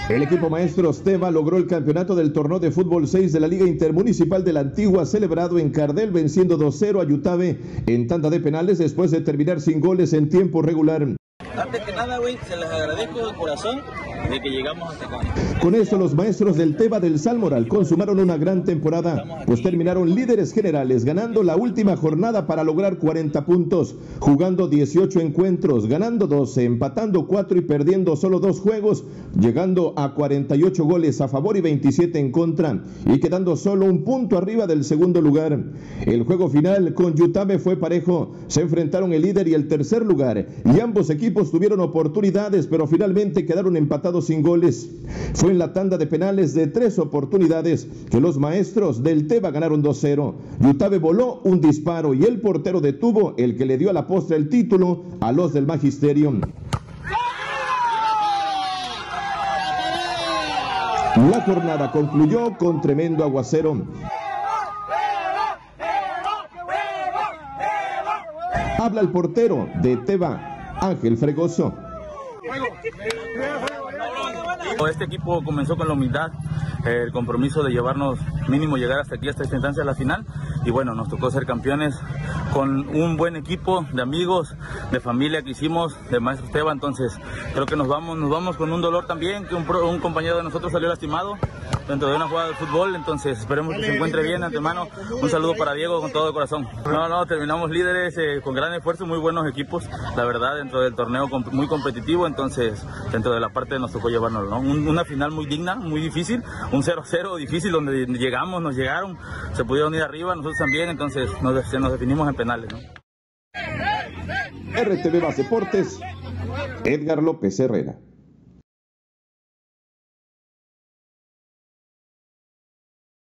El equipo Maestros Teva logró el campeonato del torneo de fútbol 6 de la Liga Intermunicipal de la Antigua, celebrado en Cardel, venciendo 2-0 a Yutabe en tanda de penales después de terminar sin goles en tiempo regular. Antes que nada, güey, se les agradezco de corazón de que llegamos hasta acá. Con esto, los Maestros del Teva del Salmoral consumaron una gran temporada, pues terminaron líderes generales, ganando la última jornada para lograr 40 puntos, jugando 18 encuentros, ganando 12, empatando 4 y perdiendo solo 2 juegos, llegando a 48 goles a favor y 27 en contra, y quedando solo un punto arriba del segundo lugar. El juego final con Yutabe fue parejo, se enfrentaron el líder y el tercer lugar, y ambos equipos tuvieron oportunidades, pero finalmente quedaron empatados sin goles. Fue en la tanda de penales de 3 oportunidades que los Maestros del Teva ganaron 2-0. Yutabe voló un disparo y el portero detuvo el que le dio a la postre el título a los del Magisterio. La jornada concluyó con tremendo aguacero. Habla el portero de Teva, Ángel Fregoso. Este equipo comenzó con la humildad, el compromiso de llevarnos mínimo llegar hasta aquí, hasta esta instancia de la final, y bueno, nos tocó ser campeones con un buen equipo de amigos, de familia que hicimos, de Maestros Teva. Entonces creo que nos vamos con un dolor también, que un compañero de nosotros salió lastimado dentro de una jugada de fútbol, entonces esperemos que se encuentre bien. De antemano, un saludo para Diego con todo el corazón. Terminamos líderes con gran esfuerzo, muy buenos equipos, la verdad, dentro del torneo muy competitivo. Entonces dentro de la parte nos tocó llevarnos, ¿no? Una final muy digna, muy difícil, un 0-0 difícil donde nos llegaron, se pudieron ir arriba, nosotros también, entonces nos definimos en penales, ¿no? RTV Más Deportes, Edgar López Herrera.